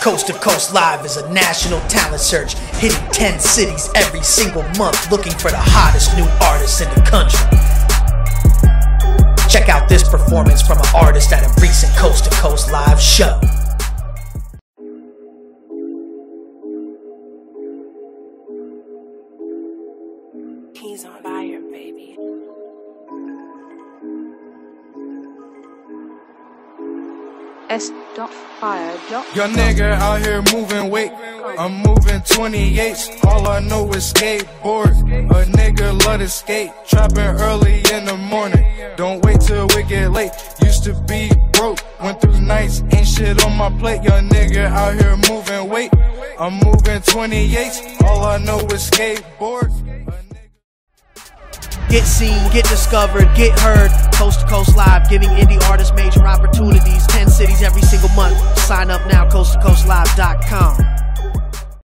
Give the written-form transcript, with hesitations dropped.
Coast to Coast Live is a national talent search, hitting 10 cities every single month, looking for the hottest new artists in the country. Check out this performance from an artist at a recent Coast to Coast Live show. He's on fire, baby. S Fire. Your nigga out here moving weight. I'm moving 28s. All I know is skateboard. A nigga love to skate. Trapping early in the morning. Don't wait till we get late. Used to be broke. Went through nights. Ain't shit on my plate. Your nigga out here moving weight. I'm moving 28s. All I know is skateboard. Get seen, get discovered, get heard. Coast to Coast Live, giving indie artists major opportunities. 10 cities every single month. Sign up now, coasttocoastlive.com.